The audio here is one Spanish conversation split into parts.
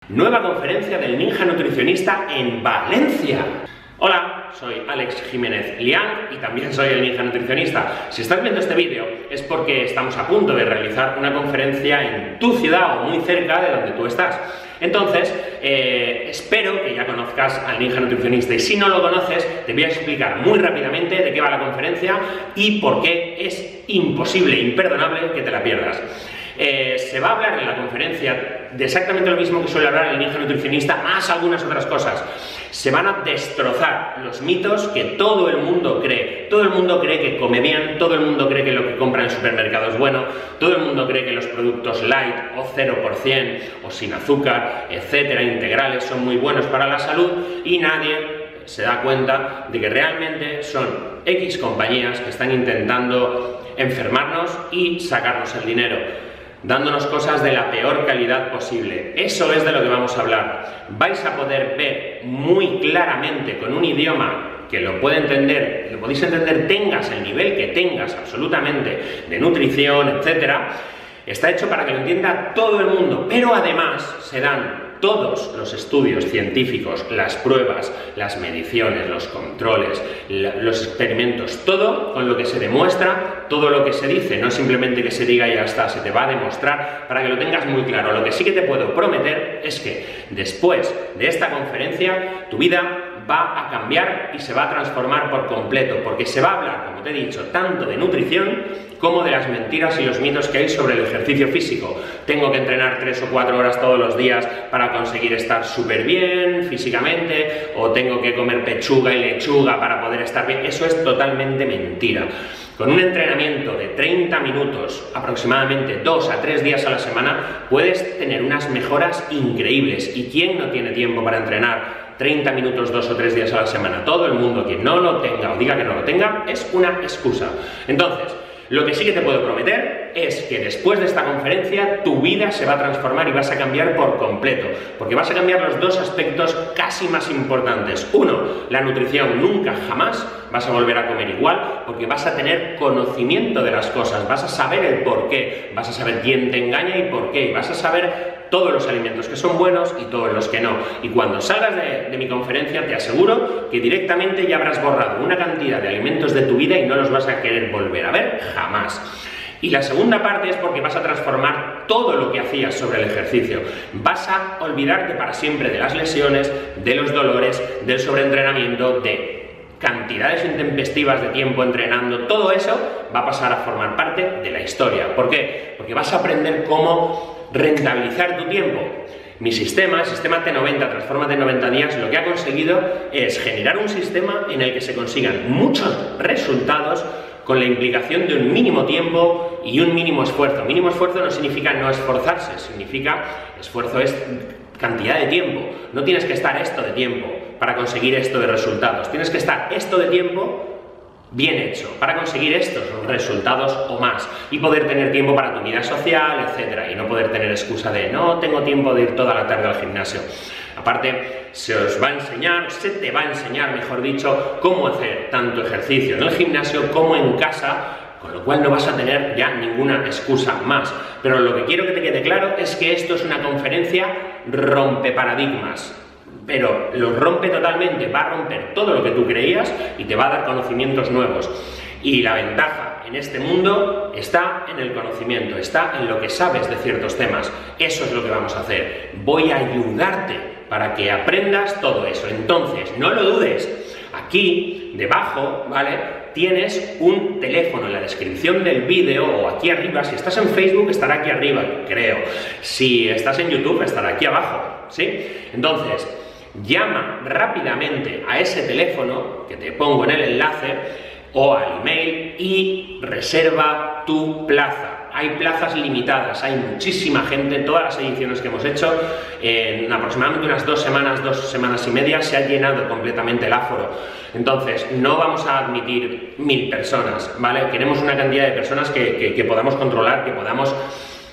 Nueva conferencia del Ninja Nutricionista en Valencia. Hola, soy Alex Jiménez Liang y también soy el Ninja Nutricionista. Si estás viendo este vídeo es porque estamos a punto de realizar una conferencia en tu ciudad o muy cerca de donde tú estás. Entonces, espero que ya conozcas al Ninja Nutricionista y si no lo conoces, te voy a explicar muy rápidamente de qué va la conferencia y por qué es imposible, imperdonable que te la pierdas. Se va a hablar en la conferencia de exactamente lo mismo que suele hablar el Ninja Nutricionista, más algunas otras cosas. Se van a destrozar los mitos que todo el mundo cree. Todo el mundo cree que come bien, todo el mundo cree que lo que compra en el supermercado es bueno, todo el mundo cree que los productos light o 0% o sin azúcar, etcétera, integrales, son muy buenos para la salud y nadie se da cuenta de que realmente son X compañías que están intentando enfermarnos y sacarnos el dinero, dándonos cosas de la peor calidad posible. Eso es de lo que vamos a hablar. Vais a poder ver muy claramente con un idioma que lo puede entender, lo podéis entender, tengas el nivel que tengas absolutamente de nutrición, etcétera. Está hecho para que lo entienda todo el mundo, pero además se dan todos los estudios científicos, las pruebas, las mediciones, los controles, los experimentos, todo con lo que se demuestra, todo lo que se dice, no simplemente que se diga y ya está, se te va a demostrar para que lo tengas muy claro. Lo que sí que te puedo prometer es que después de esta conferencia tu vida va a cambiar y se va a transformar por completo, porque se va a hablar, como te he dicho, tanto de nutrición como de las mentiras y los mitos que hay sobre el ejercicio físico. Tengo que entrenar 3 o 4 horas todos los días para conseguir estar súper bien físicamente, o tengo que comer pechuga y lechuga para poder estar bien. Eso es totalmente mentira. Con un entrenamiento de 30 minutos, aproximadamente 2 a 3 días a la semana, puedes tener unas mejoras increíbles. ¿Y quién no tiene tiempo para entrenar 30 minutos 2 o 3 días a la semana? Todo el mundo. Quien no lo tenga o diga que no lo tenga es una excusa. Entonces, lo que sí que te puedo prometer es que después de esta conferencia tu vida se va a transformar y vas a cambiar por completo, porque vas a cambiar los dos aspectos casi más importantes. Uno, la nutrición. Nunca jamás vas a volver a comer igual, porque vas a tener conocimiento de las cosas, vas a saber el por qué, vas a saber quién te engaña y por qué, y vas a saber todos los alimentos que son buenos y todos los que no. Y cuando salgas de mi conferencia te aseguro que directamente ya habrás borrado una cantidad de alimentos de tu vida y no los vas a querer volver a ver jamás. Y la segunda parte es porque vas a transformar todo lo que hacías sobre el ejercicio. Vas a olvidarte para siempre de las lesiones, de los dolores, del sobreentrenamiento, de cantidades intempestivas de tiempo entrenando. Todo eso va a pasar a formar parte de la historia. ¿Por qué? Porque vas a aprender cómo rentabilizar tu tiempo. Mi sistema, el sistema T90, Transfórmate en 90 días, lo que ha conseguido es generar un sistema en el que se consigan muchos resultados con la implicación de un mínimo tiempo y un mínimo esfuerzo. Mínimo esfuerzo no significa no esforzarse, significa esfuerzo es cantidad de tiempo. No tienes que estar esto de tiempo para conseguir esto de resultados. Tienes que estar esto de tiempo bien hecho para conseguir estos resultados o más y poder tener tiempo para tu vida social, etcétera, y no poder tener excusa de no tengo tiempo de ir toda la tarde al gimnasio. Aparte, se te va a enseñar, mejor dicho, cómo hacer tanto ejercicio en el gimnasio como en casa, con lo cual no vas a tener ya ninguna excusa más. Pero lo que quiero que te quede claro es que esto es una conferencia rompe paradigmas. Pero lo rompe totalmente, va a romper todo lo que tú creías y te va a dar conocimientos nuevos. Y la ventaja en este mundo está en el conocimiento, está en lo que sabes de ciertos temas. Eso es lo que vamos a hacer. Voy a ayudarte para que aprendas todo eso. Entonces, no lo dudes. Aquí, debajo, ¿vale?, tienes un teléfono en la descripción del vídeo o aquí arriba. Si estás en Facebook estará aquí arriba, creo. Si estás en YouTube estará aquí abajo, ¿sí? Entonces, llama rápidamente a ese teléfono que te pongo en el enlace o al email y reserva tu plaza. Hay plazas limitadas, hay muchísima gente. Todas las ediciones que hemos hecho, en aproximadamente unas 2 semanas y media, se ha llenado completamente el aforo. Entonces, no vamos a admitir 1000 personas, ¿vale? Queremos una cantidad de personas que podamos controlar, que podamos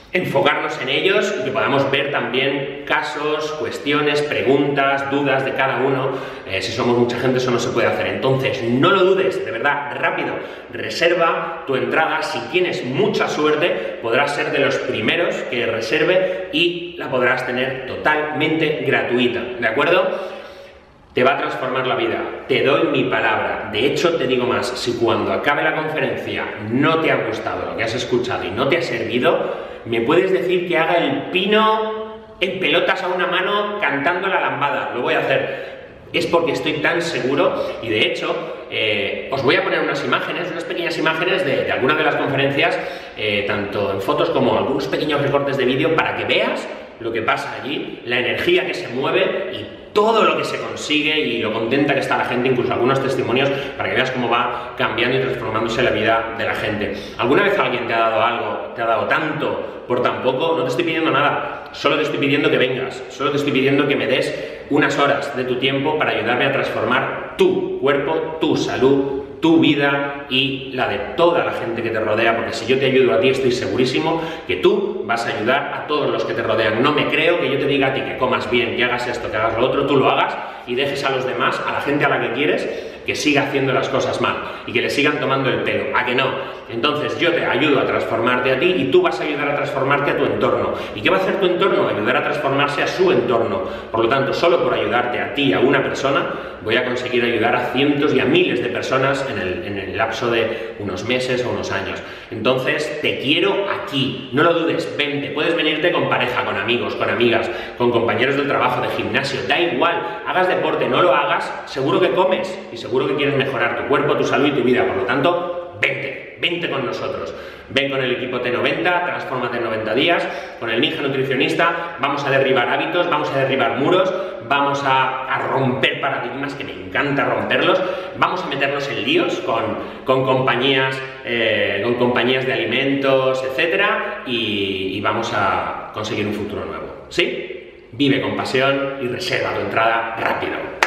enfocarnos en ellos y que podamos ver también casos, cuestiones, preguntas, dudas de cada uno. Si somos mucha gente eso no se puede hacer, entonces no lo dudes, de verdad, rápido, reserva tu entrada. Si tienes mucha suerte podrás ser de los primeros que reserve y la podrás tener totalmente gratuita, ¿de acuerdo? Te va a transformar la vida, te doy mi palabra. De hecho, te digo más, si cuando acabe la conferencia no te ha gustado lo que has escuchado y no te ha servido, me puedes decir que haga el pino en pelotas a una mano cantando la lambada. Lo voy a hacer. Es porque estoy tan seguro y de hecho os voy a poner unas pequeñas imágenes de algunas de las conferencias, tanto en fotos como algunos pequeños recortes de vídeo para que veas lo que pasa allí, la energía que se mueve y todo lo que se consigue y lo contenta que está la gente, incluso algunos testimonios para que veas cómo va cambiando y transformándose la vida de la gente. ¿Alguna vez alguien te ha dado algo, te ha dado tanto por tan poco? No te estoy pidiendo nada, solo te estoy pidiendo que vengas, solo te estoy pidiendo que me des unas horas de tu tiempo para ayudarme a transformar tu cuerpo, tu salud, tu vida y la de toda la gente que te rodea, porque si yo te ayudo a ti estoy segurísimo que tú vas a ayudar a todos los que te rodean. No me creo que yo te diga a ti que comas bien, que hagas esto, que hagas lo otro, tú lo hagas y dejes a los demás, a la gente a la que quieres, que siga haciendo las cosas mal y que le sigan tomando el pelo. ¿A que no? Entonces yo te ayudo a transformarte a ti y tú vas a ayudar a transformarte a tu entorno. ¿Y qué va a hacer tu entorno? Ayudar a transformarse a su entorno. Por lo tanto, solo por ayudarte a ti, a una persona, voy a conseguir ayudar a cientos y a miles de personas en el lapso de unos meses o unos años. Entonces, te quiero aquí. No lo dudes, vente. Puedes venirte con pareja, con amigos, con amigas, con compañeros del trabajo, de gimnasio, da igual. Hagas deporte, no lo hagas, seguro que comes y seguro que quieres mejorar tu cuerpo, tu salud y tu vida. Por lo tanto, vente con nosotros. Ven con el equipo T90, transfórmate en 90 días, con el Ninja Nutricionista. Vamos a derribar hábitos, vamos a derribar muros, vamos a romper paradigmas, que me encanta romperlos. Vamos a meternos en líos con compañías de alimentos, etcétera, y vamos a conseguir un futuro nuevo. ¿Sí? Vive con pasión y reserva tu entrada rápido.